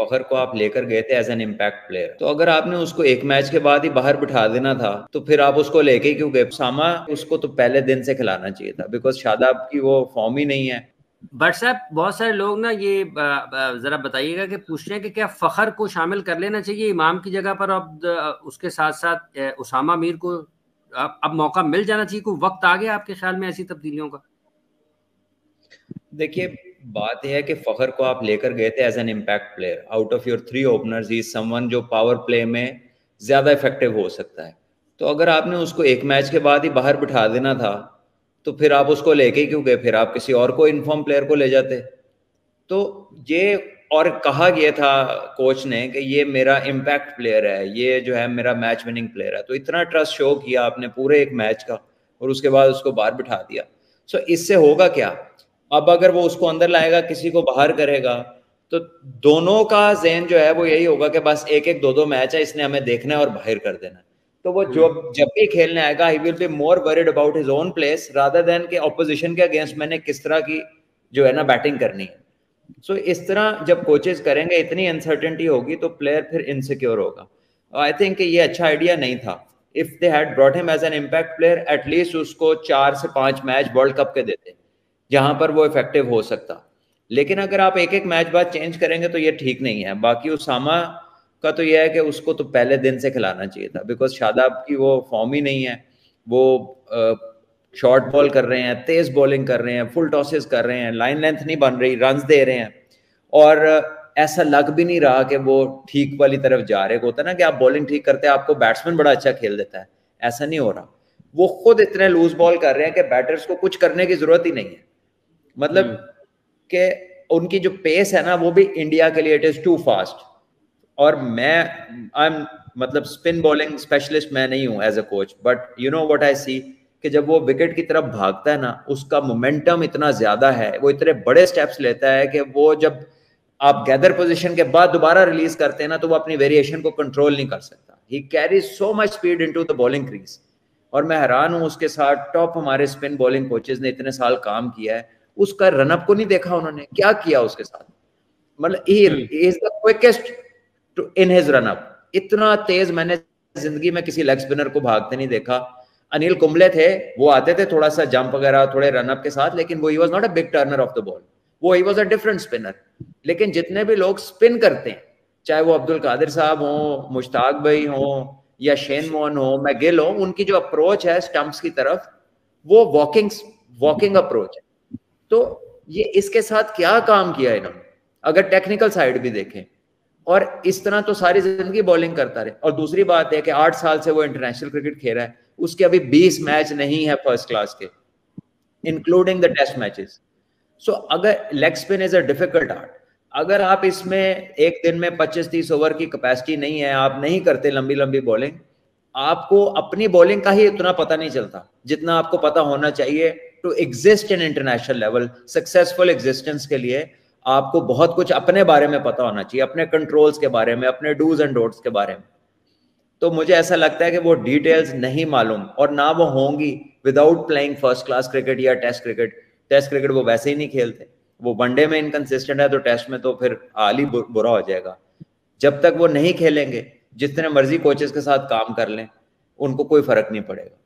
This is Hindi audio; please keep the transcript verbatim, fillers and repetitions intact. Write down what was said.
फखर को आप लेकर गए थे एज एन इम्पैक्ट प्लेयर, तो अगर आपने उसको एक मैच के बाद ही बाहर बिठा देना था तो फिर आप उसको लेके क्यों गए? सामा उसको तो पहले दिन से खिलाना चाहिए था, बिकॉज शादाब की वो फॉर्म ही नहीं है। बट साहब बहुत सारे लोग ना ये जरा बताइएगा कि पूछ रहे हैं कि क्या फखर को शामिल कर लेना चाहिए इमाम की जगह पर, अब उसके साथ साथ उसामा मीर को अब अब मौका मिल जाना चाहिए, कोई वक्त आ गया आपके ख्याल में ऐसी तब्दीलियों का? देखिए, बात यह है कि फखर को आप लेकर गए थे as an impact player, out of your three openers ही समवन जो पावर प्ले में ज्यादा इफेक्टिव हो सकता है। तो अगर आपने उसको एक मैच के बाद ही बाहर बिठा देना था तो फिर आप उसको लेके क्यों गए? फिर आप किसी और को इन्फॉर्म प्लेयर को ले जाते। तो ये और कहा गया था कोच ने कि ये मेरा इम्पैक्ट प्लेयर है, ये जो है मेरा मैच विनिंग प्लेयर है, तो इतना ट्रस्ट शो किया आपने पूरे एक मैच का और उसके बाद उसको बाहर बिठा दिया। सो इससे होगा क्या? अब अगर वो उसको अंदर लाएगा, किसी को बाहर करेगा, तो दोनों का ज़हन जो है वो यही होगा कि बस एक एक दो दो मैच है, इसने हमें देखना है और बाहर कर देना है। तो वो जो जब भी खेलने आएगा he will be more worried about his own place rather than के ऑपोजिशन के अगेंस्ट मैंने किस तरह की जो है ना बैटिंग करनी है। सो so, इस तरह जब कोचेस करेंगे, इतनी अनसर्टेनिटी होगी तो प्लेयर फिर इनसिक्योर होगा। आई थिंक ये अच्छा आइडिया नहीं था। If they had brought him as an impact player, at least उसको चार से पांच मैच वर्ल्ड कप के देते जहां पर वो इफेक्टिव हो सकता। लेकिन अगर आप एक एक मैच बाद चेंज करेंगे तो ये ठीक नहीं है। बाकी उसामा का तो यह है कि उसको तो पहले दिन से खिलाना चाहिए था, बिकॉज शादाब की वो फॉर्म ही नहीं है। वो शॉर्ट बॉल कर रहे हैं, तेज बॉलिंग कर रहे हैं, फुल टॉसेस कर रहे हैं, लाइन लेंथ नहीं बन रही, रन दे रहे हैं, और ऐसा लग भी नहीं रहा कि वो ठीक वाली तरफ जा रहे। होता है ना कि आप बॉलिंग ठीक करते हैं, आपको बैट्समैन बड़ा अच्छा खेल देता है, ऐसा नहीं हो रहा। वो खुद इतने लूज बॉल कर रहे हैं कि बैटर्स को कुछ करने की जरूरत ही नहीं है। मतलब कि उनकी जो पेस है ना, वो भी इंडिया के लिए इट इज टू फास्ट। और मैं आई एम मतलब स्पिन बॉलिंग स्पेशलिस्ट मैं नहीं हूं as a coach, but you know what I see कि जब वो विकेट की तरफ भागता है ना, उसका मोमेंटम इतना ज्यादा है, वो इतने बड़े स्टेप्स लेता है कि वो जब आप गैदर पोजीशन के बाद दोबारा रिलीज करते हैं ना, तो वो अपनी वेरिएशन को कंट्रोल नहीं कर सकता। He carries so much speed into the bowling crease. और मैं हैरान हूं उसके साथ। टॉप हमारे स्पिन बॉलिंग कोचेज ने इतने साल काम किया है, उसका रनअप को नहीं देखा उन्होंने क्या किया उसके साथ। मतलब he is the quickest in his run up. इतना तेज मैंने जिंदगी में किसी लेग स्पिनर को भागते नहीं देखा। अनिल कुंबले थे, वो आते थे थोड़ा सा जंप वगैरह थोड़े रनअप के साथ, लेकिन वो he was not a big turner of the ball, वो he was a different spinner. लेकिन जितने भी लोग स्पिन करते हैं, चाहे वो अब्दुल कादिर साहब हो, मुश्ताक भाई हो, या शेन वॉर्न हो, मैगिल हो, उनकी जो अप्रोच है स्टंप्स की तरफ, वो वॉकिंग वॉकिंग अप्रोच है। तो ये इसके साथ क्या काम किया इन्होंने अगर टेक्निकल साइड भी देखें। और इस तरह तो सारी जिंदगी बॉलिंग करता रहे। और दूसरी बात है कि आठ साल से वो इंटरनेशनल क्रिकेट खेल रहा है, उसके अभी बीस मैच नहीं है फर्स्ट क्लास के, including the test matches. So अगर leg spin is a difficult art, अगर आप इसमें एक दिन में पच्चीस तीस ओवर की कैपेसिटी नहीं है, आप नहीं करते लंबी लंबी बॉलिंग, आपको अपनी बॉलिंग का ही उतना पता नहीं चलता जितना आपको पता होना चाहिए to exist in international level. Successful existence के लिए आपको बहुत कुछ अपने बारे में पता होना चाहिए, अपने कंट्रोल्स के बारे में, अपने डूज एंड डोंट्स के बारे में। तो मुझे ऐसा लगता है कि वो डिटेल्स नहीं मालूम, और ना वो होंगी without playing first class cricket या टेस्ट क्रिकेट। टेस्ट क्रिकेट वो वैसे ही नहीं खेलते। वो वनडे में इनकंसिस्टेंट है तो टेस्ट में तो फिर हाल ही बुरा हो जाएगा। जब तक वो नहीं खेलेंगे, जितने मर्जी कोचेस के साथ काम कर लें, उनको कोई फर्क नहीं पड़ेगा।